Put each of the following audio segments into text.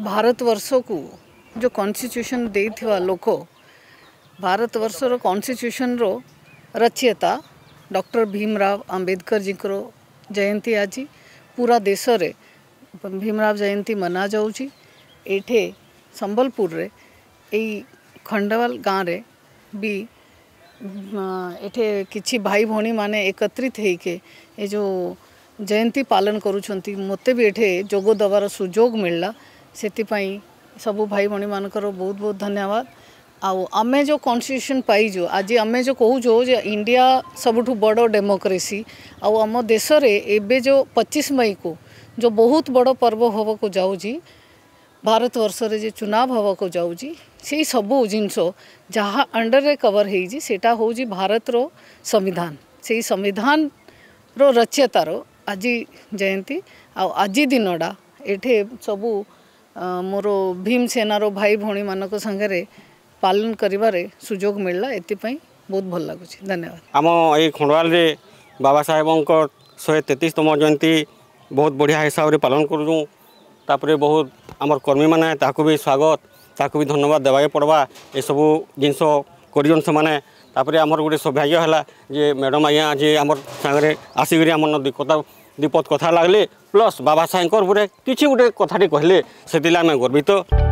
भारतवर्ष को जो कॉन्स्टिट्यूशन देथिवा लोक भारतवर्षर कॉन्स्टिट्यूशन रो रचयिता डॉक्टर भीमराव अंबेडकर जी को जयंती आज पूरा देश रे भीमराव जयंती मना जाउची। एठे संबलपुर रे एई खंडवाल गाँव रे भी एठे किछि भाई भौणी माने एकत्रित होके ए जो जयंती पालन करुछंती मते भी एठे जोग दबार सुजोग मिलला सेतिपाई सबु भाई भौणी मानकर बहुत बहुत धन्यवाद। आउ आमे जो कॉन्स्टिट्यूशन पाइजो आज आमे जो कहूँ जे इंडिया सबुठु बड़ डेमोक्रेसी आउ आम देश रे एबे जो 25 मई को जो बहुत बड़ पर्व हवा को जाऊँगी भारत वर्ष रे जे चुनाव हवा को जाऊँगी से सबू जिनस जहाँ अंडर रे कवर होइजी सेटा होउजी भारत रो संविधान से संविधान रो रचयिता रो आज जयंती आउ आज दिनटा एठे सबू मोर भीमसेना रो भाई भौणी मानक संगे पालन करिबारे सुजोग मिलला एतिपई बहुत भल लगुच। धन्यवाद। आम ये खंडवाल रे बाबा साहेबंक 133तम जयंती बहुत बढ़िया हिसाब रे पालन करूँ तापरे बहुत आमर कर्मी माने ताकू भी स्वागत ताकू भी धन्यवाद देवाके पड़वा ये सबू जिनस कर से तापरे आमर गोटे सौभाग्य है जे मैडम आज्ञा आज आमर सांगे आसिक आम दीपद कथा लगले प्लस बाबा साहेब गोटे किसी गोटे कथाटी कहले से आम गर्वित।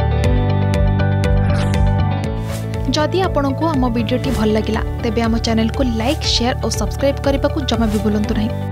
जदि आपंक आम भिडी भल लगा तेब आम चैनल को लाइक शेयर और सब्सक्राइब करने को जमा भी भूलु नहीं।